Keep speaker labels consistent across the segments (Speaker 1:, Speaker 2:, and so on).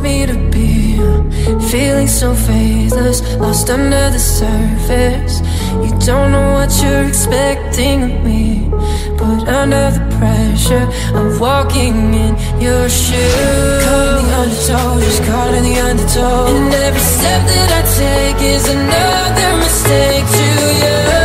Speaker 1: me to be, feeling so faithless, lost under the surface. You don't know what you're expecting of me, but under the pressure of walking in your shoes, caught in the undertow, just caught in the undertow. And every step that I take is another mistake to you.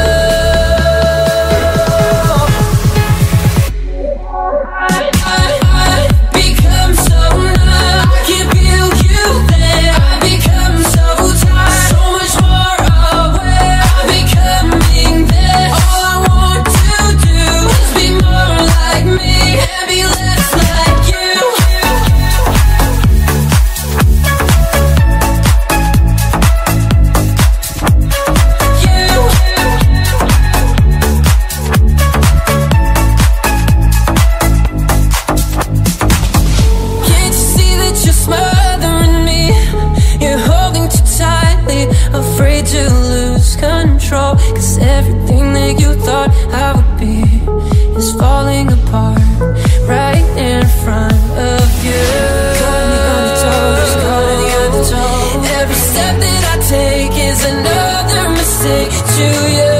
Speaker 1: Cause everything that you thought I would be is falling apart right in front of you. Caught in the undertow, just caught in the undertow. Every step that I take is another mistake to you.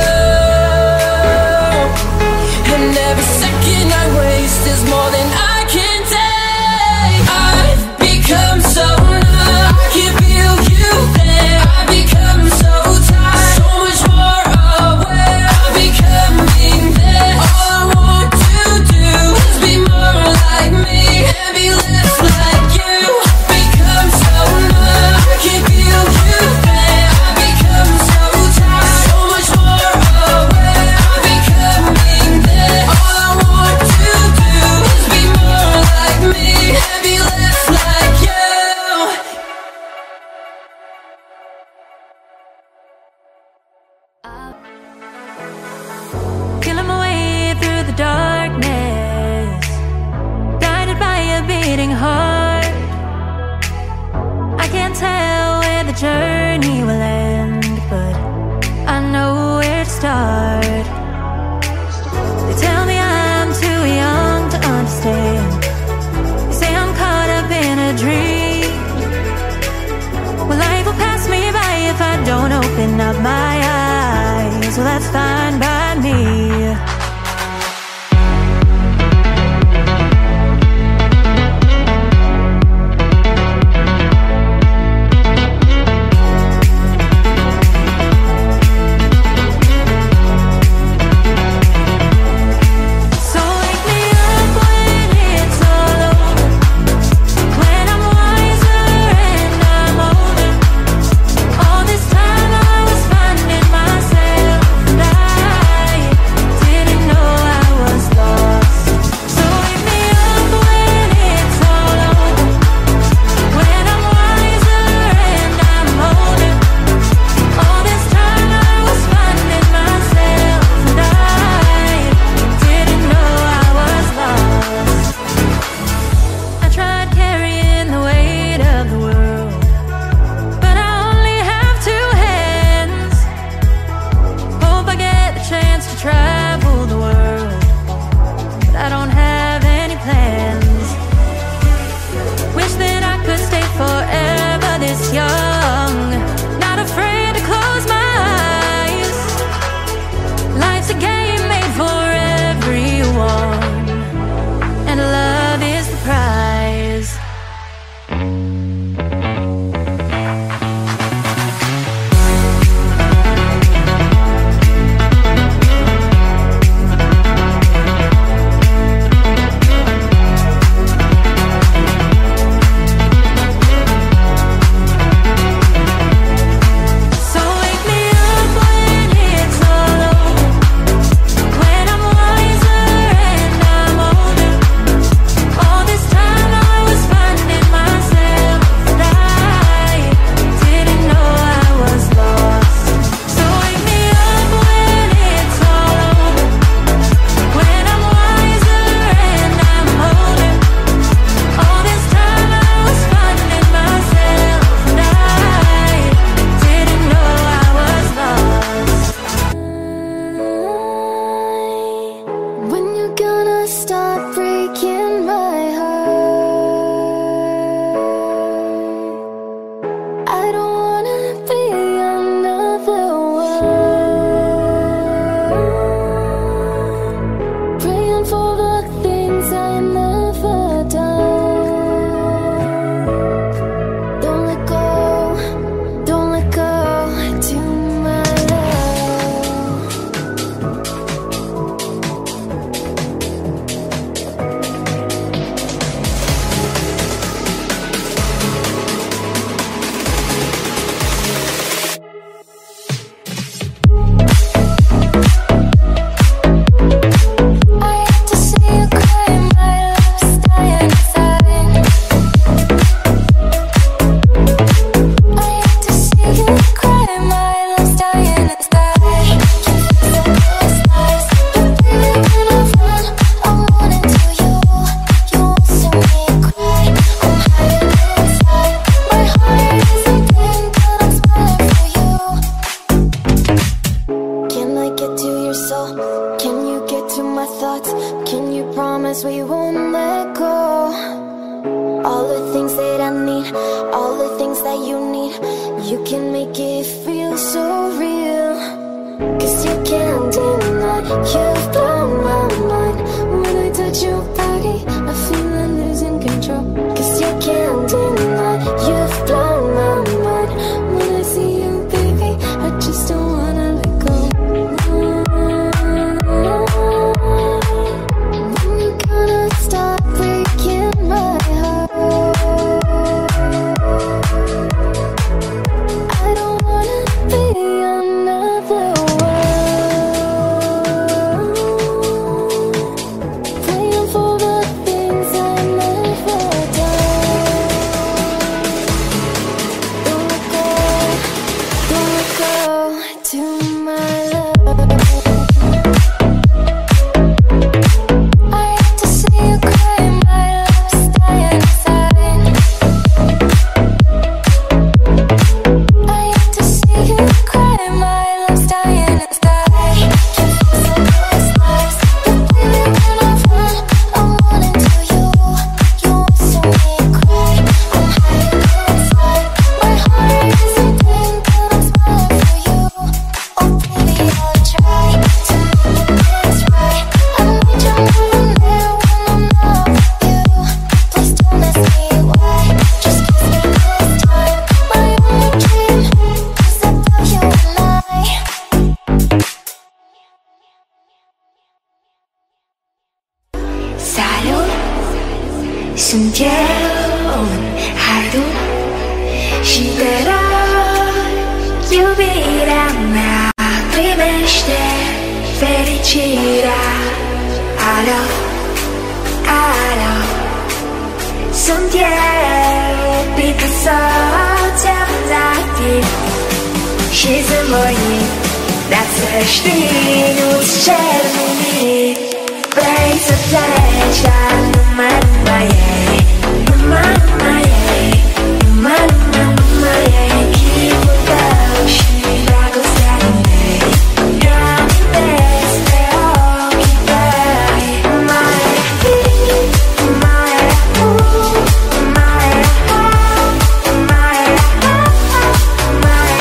Speaker 1: And every second I waste is more than I can take. I've become so numb, I can feel you there. I become so tired, so much more aware of becoming there. All I want to do is be more like me and be less like you. Become so numb, I can feel you there. I become so tired, so much more aware of becoming there. All I want to do is be more like me and be less like you.
Speaker 2: Killing my way through the darkness, guided by a beating heart. I can't tell where the journey will end, but I know where to start. They tell me I'm too young to understand. They say I'm caught up in a dream. Well, life will pass me by if I don't open up my eyes. Well, that's fine by me. So wake me up when it's all over, when I'm wiser and I'm older. All this time I was finding
Speaker 3: can make it feel so real. 'Cause you can't deny you've blown my mind. When I touch your body, I feel I'm losing control. 'Cause you can't deny you've blown my mind. When I see you, baby, I just don't wanna let go. When you gonna stop breaking my heart? I don't wanna be another one, playing for the things I never done. Don't let go to my love. I hate to see you cry, my love's dying inside. I hate to see you cry, my love's dying inside. You feel so close, lies, but baby, when I run into you, you also make me cry. I'm hiding inside, my heart isn't beating, but I'm smiling for you. Oh baby, I'll try to make this right. I need you more than there when I'm not with you. Please don't ask me why, just kiss me this time. My only dream is about you and I.
Speaker 4: 살아온 숨겨온 하루 시대로 유비랑 나 리메시대 페리치라 알아 손뒤에 비켜서 잠자기 시즌 모임 낯설지 눈치채는 Raise a flash, keep it down, 시라고 사는데 You're the best, they'll keep right. My heart, my heart, my heart, my heart, my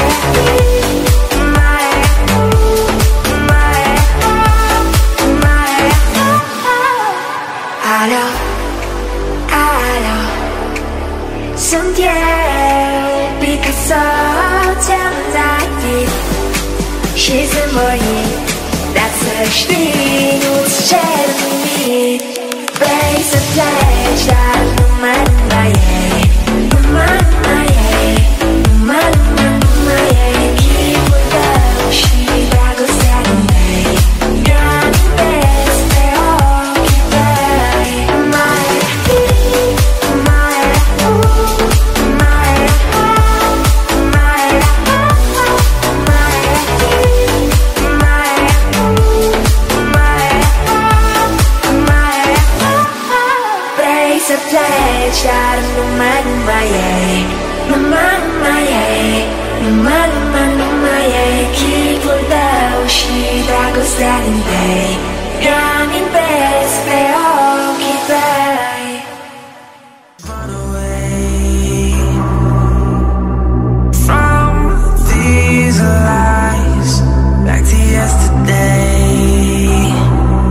Speaker 4: 알아 손 뒤에 비켜서 잠자기 시즌 모임 낯설지 눈치채는 Raise a flash, 눈만은 나의 기분 시라고 사는데 You're the best, they all keep right. My Raise a flash, 눈만의 기분 다우시다고 사는데 Running best, they all keep right.
Speaker 5: Run away from these lies, back to yesterday.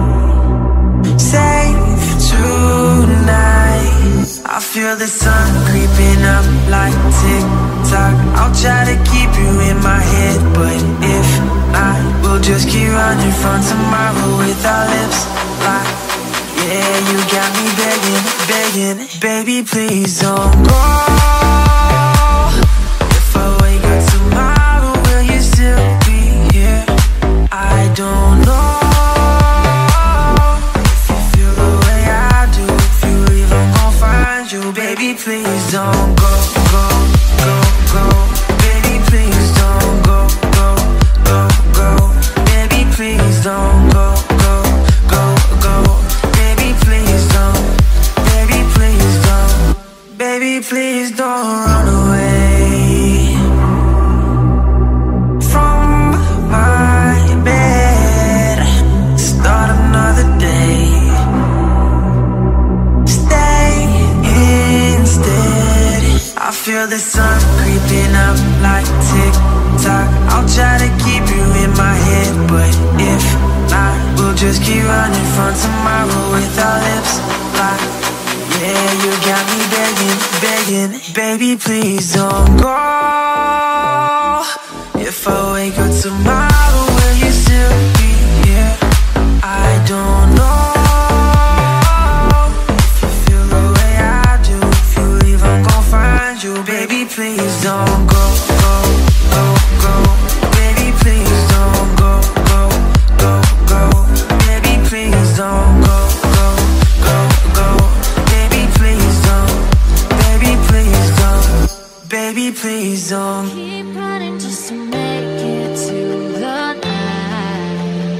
Speaker 5: Safe tonight. I feel the sun creeping up like tick-tock. I'll try to keep you in my head, but if not, we'll just keep running from tomorrow with our lips locked. Yeah, you got me begging, baby, please don't go. If I wake up tomorrow, will you still be here? I don't know. If you feel the way I do, if you leave, I'm gon' find you. Baby, please don't go. Baby, please don't go. Baby, please don't go. Baby, please don't run away from my bed. Start another day. Stay instead. I feel the sun creeping up like tick-tock. I'll try to keep you in my head, but if not, we'll just keep running from tomorrow with our lips locked. Yeah, you got me begging, begging, baby, please don't go. If I wake up tomorrow, will you still be here? I don't know. If you feel the way I do, if you leave, I'm gon' find you. Baby, please don't go, go, go, go. Baby, please don't go, go, go, go. Baby, please don't go, go, go, go. Baby, please don't. Baby, please don't. Baby, please don't.
Speaker 2: Keep running just to make it to the night.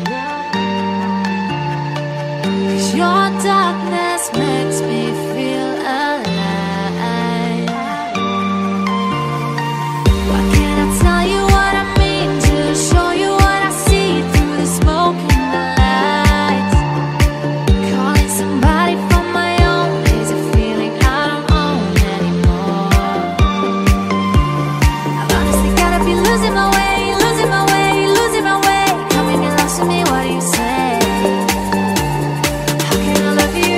Speaker 2: 'Cause your darkness makes me feel alive. Why can't I tell you what I mean? To show you what I see through the smoke and the lights. Calling somebody from my own is a feeling I don't own anymore. I've honestly gotta be losing my way, losing my way, losing my way. Coming and lost to me, what do you say? How can I love you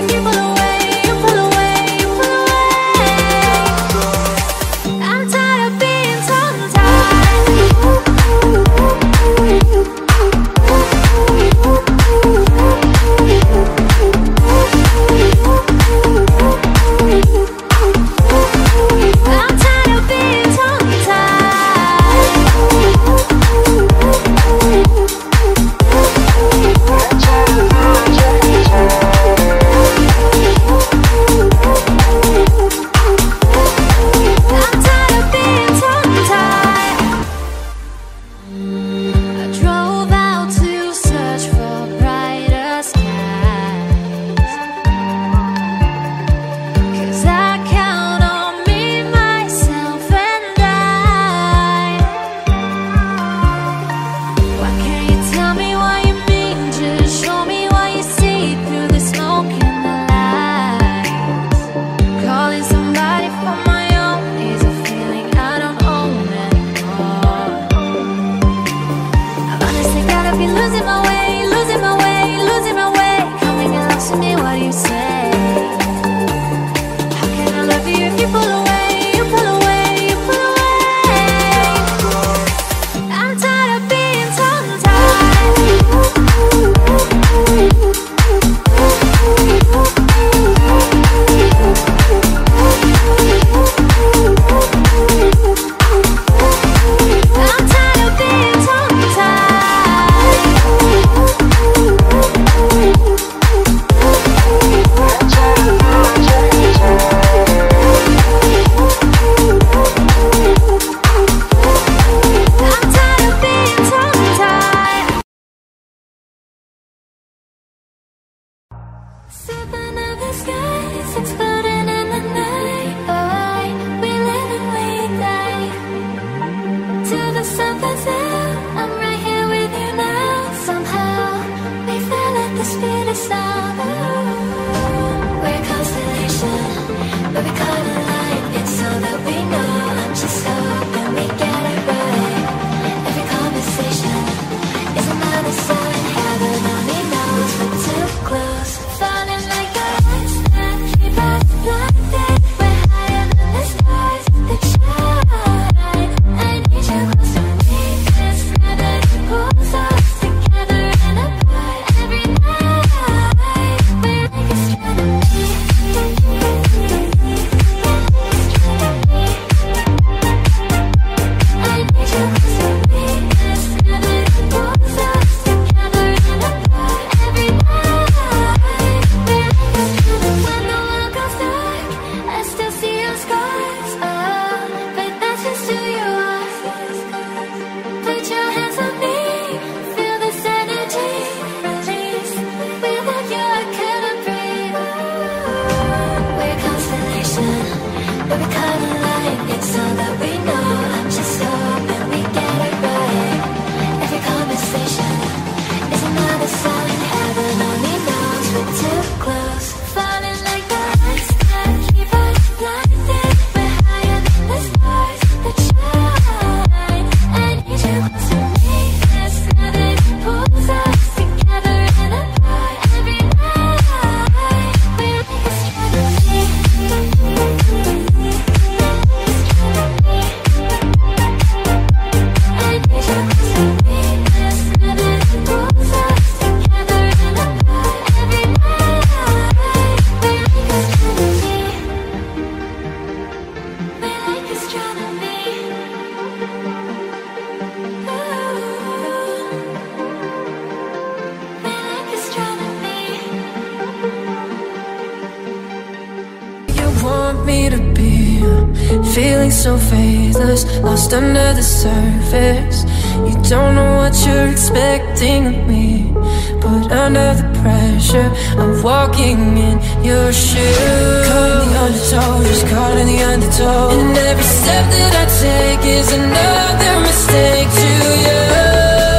Speaker 1: so faithless, lost under the surface. You don't know what you're expecting of me, but under the pressure of walking in your shoes, caught in the undertow, just caught in the undertow. And every step that I take is another mistake to you.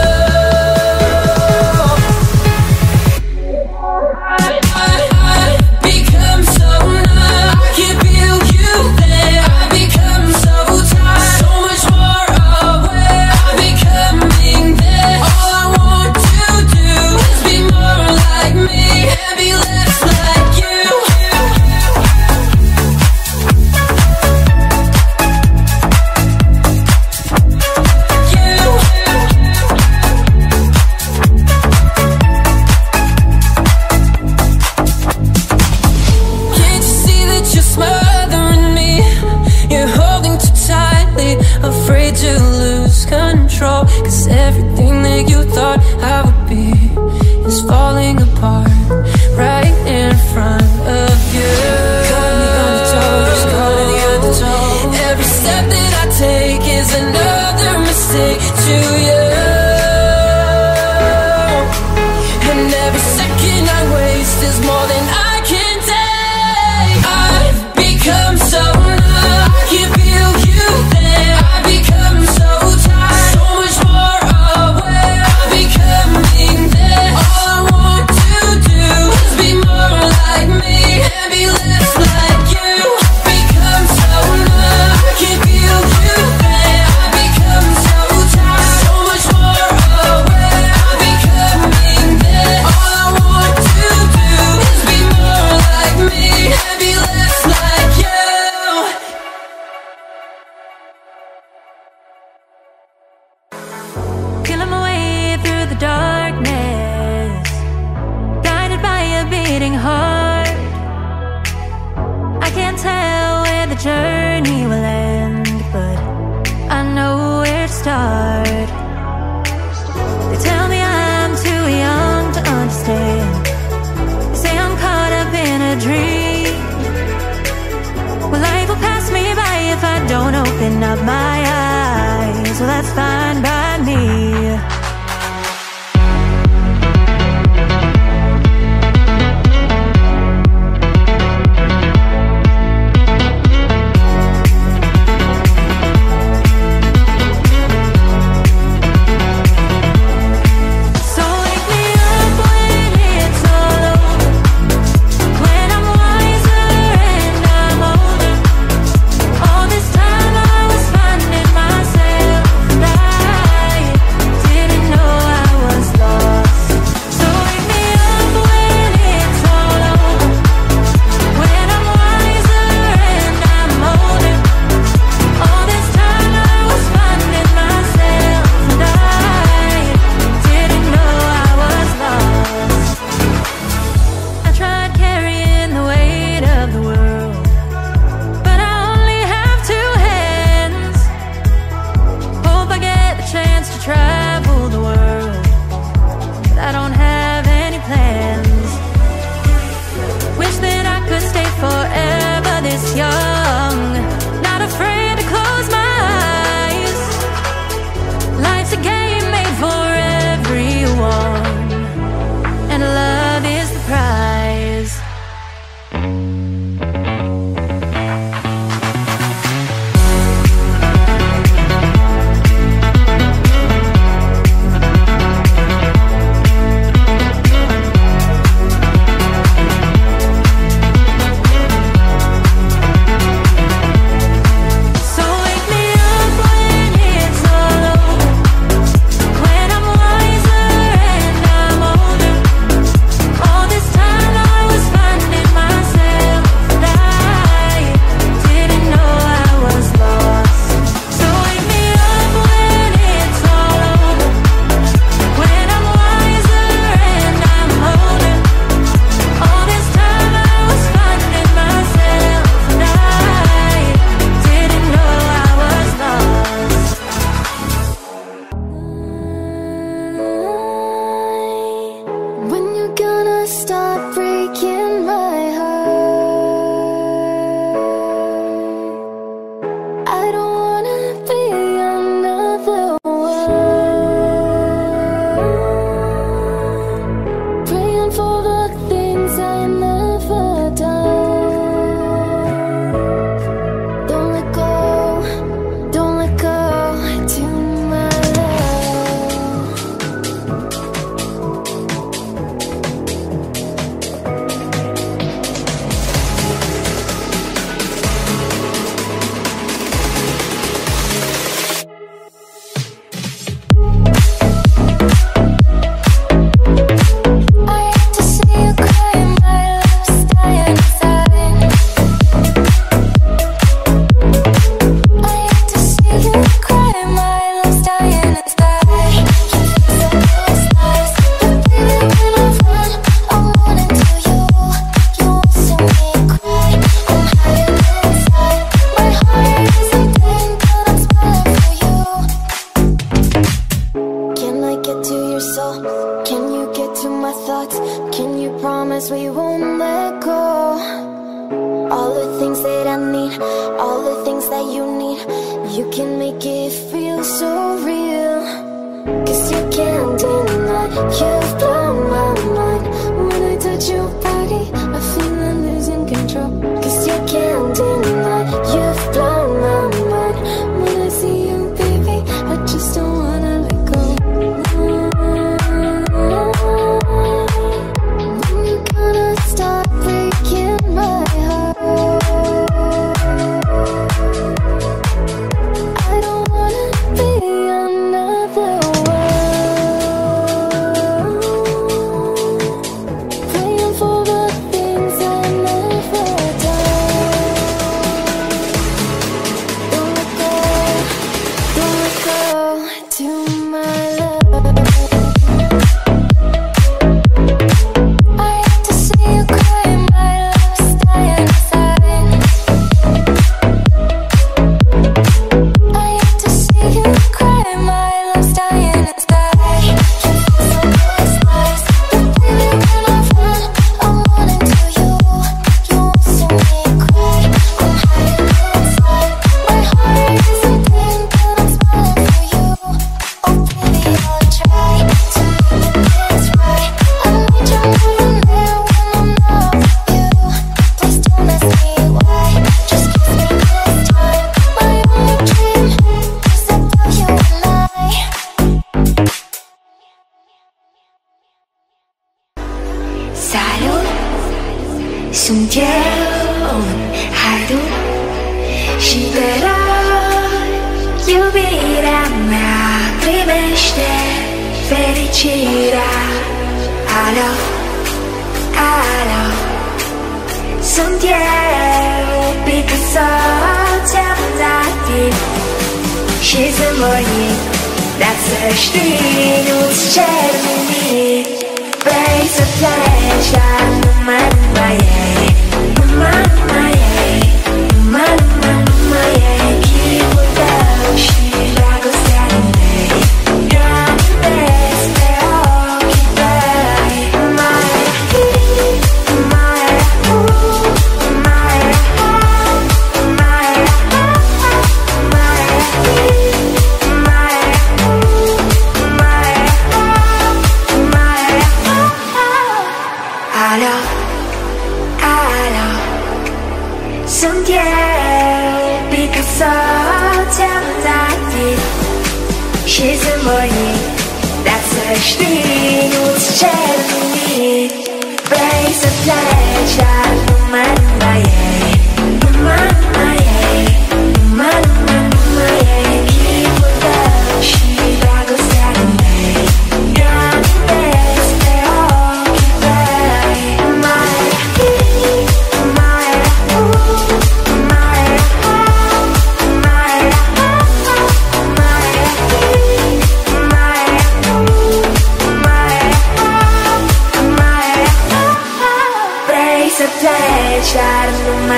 Speaker 1: Cause everything that you thought I would be is falling apart right in front of you. Caught in the undertow, just caught in the undertow. Every step that I take is another mistake to you. And every second I waste is more than I can take. I've become so numb, I can feel you there. I've become so tired, so much more aware of becoming there. All I want to do is be more like me and be less like you. Become so numb, I can feel you there. I've become so tired, so much more aware of becoming there. All I want to do is be more like me and be less like you.
Speaker 2: Killing my way through the darkness, guided by a beating heart. I can't tell where the journey will end, but I know where to start. They tell me I'm too young to understand. They say I'm caught up in a dream. Well, life will pass me by if I don't open up my eyes. Well, that's fine by me. So wake me up when it's all over, when I'm wiser and I'm older. All this time I was finding
Speaker 3: I don't wanna be another one. Praying for the things I never done. Don't let go to my love. I hate to see you cry, my love's dying inside. I hate to see you cry, my love's dying inside. You feel so close, lies, but baby when I run, I'm running to you. You won't see me cry, I'm hiding inside. My heart is in pain, but I'm smiling for you. Can I get to your soul? Can you get to my thoughts? Can you promise we won't let go? All the things that I need, all the things that you need, you can make it feel so real. 'Cause you can't deny, you've blown my mind. When I touch your body, I feel I'm losing control. 'Cause you can't deny, you've blown my mind. When I see you, baby, I just don't wanna let go. When you gonna stop breaking my heart? I don't wanna be another one. Praying for the things I never done. Don't let go to my love. I hate to see you cry, my love's dying inside. I hate to see you cry, my love's dying inside. You feel so close, lies, but baby when I run, I'm running to you. You won't see me cry, I'm hiding inside. My heart is in pain, but I'm smiling for you. Oh baby, I'll try to make things right. I need you more than there when I'm not with you. Please don't ask me why, just kiss me this time. My only dream is about you and I.
Speaker 4: 살온 숨겨온 하루 시대로 유일한 나 primește fericirea. Alo, alo, sunt eu, Picasso, ți-am dat timp și zâmbărit, dar să știi, nu-ți cer nimic. Vrei să pleci, dar numai ei, numai ei, numai ei, chipul tău și dragostea din tăi. Gândesc pe ochii tăi, mai Alo, alo, sunt eu, Picasso, ți-am dat timp și zâmbărit, dar să știi, nu-ți cer nimic. Vrei să pleci, dar numai ei, numai ei, numai ei, chipul tău și dragostea din tăi. Gândesc pe ochii tăi, Vrei să pleci, dar nu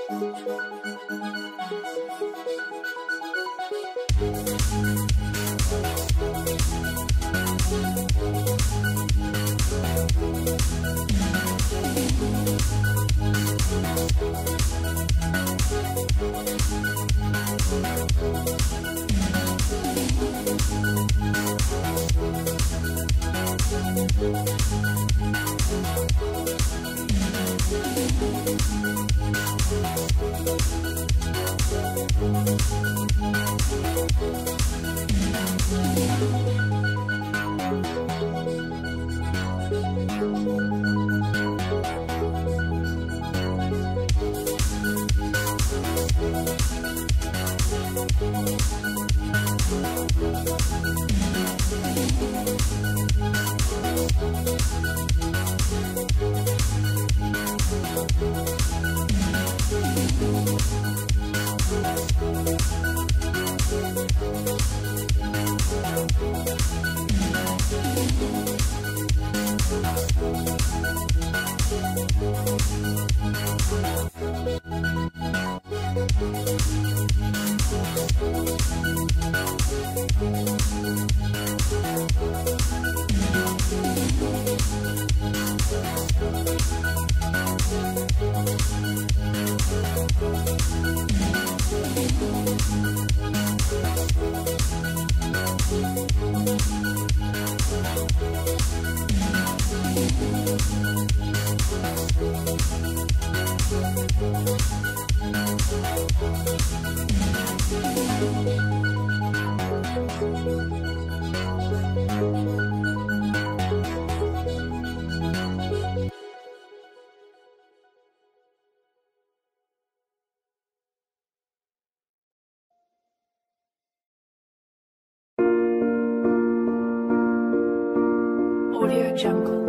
Speaker 6: Audio Jungle.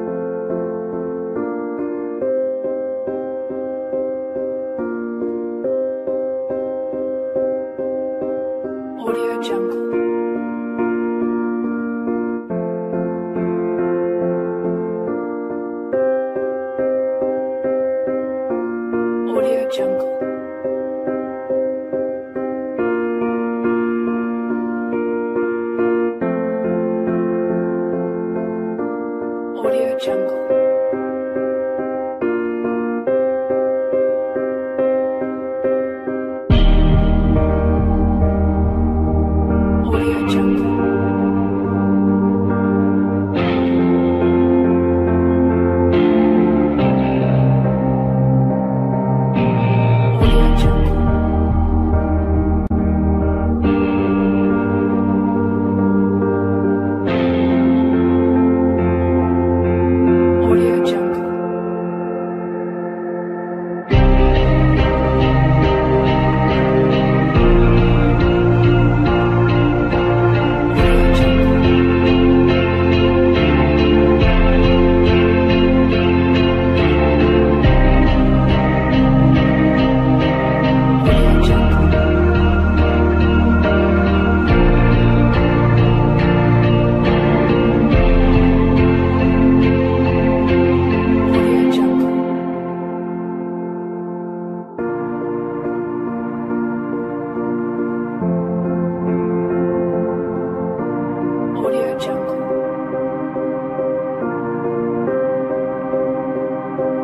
Speaker 6: Audio Jungle. Audio Jungle. Audio Jungle. Audio Jungle. Audio Jungle. Audio Jungle. Audio Jungle. Audio Jungle. Audio Jungle. Audio Jungle.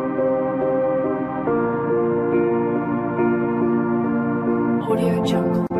Speaker 6: Audio Jungle.